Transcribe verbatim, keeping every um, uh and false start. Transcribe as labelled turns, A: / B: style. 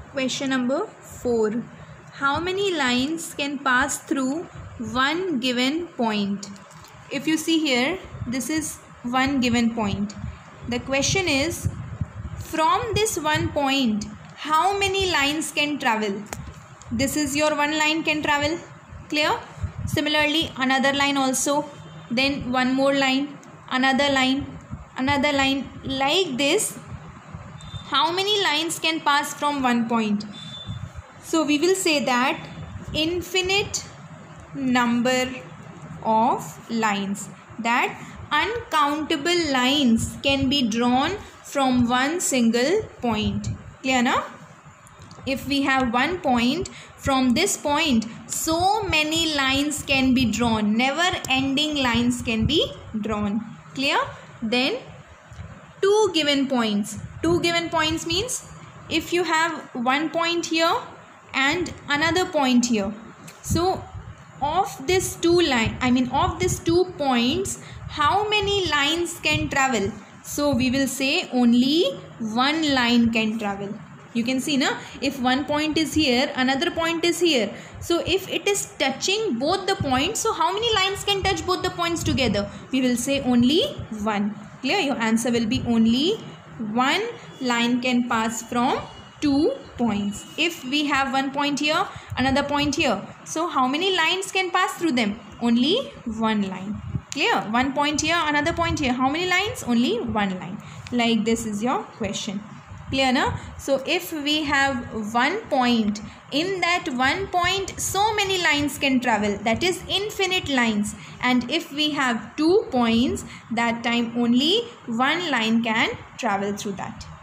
A: Question number four. How many lines can pass through one given point? If you see here, this is one given point. The question is, from this one point, how many lines can travel? This is your one line can travel. Clear? Similarly, another line also. Then one more line, another line, another line. Like this, how many lines can pass from one point? So we will say that infinite number of lines, that uncountable lines can be drawn from one single point. Clear na? If we have one point, from this point so many lines can be drawn, never ending lines can be drawn. Clear? Then two given points. Two given points means if you have one point here and another point here. So of this two line, I mean of these two points, how many lines can travel? So we will say only one line can travel. You can see na, if one point is here, another point is here. So if it is touching both the points, so how many lines can touch both the points together? We will say only one. Clear? Your answer will be only one line can pass from two points. If we have one point here, another point here, so how many lines can pass through them? Only one line. Clear? One point here, another point here. How many lines? Only one line. Like this is your question. Clear na? So if we have one point, in that one point so many lines can travel, that is infinite lines. And if we have two points, that time only one line can travel through that.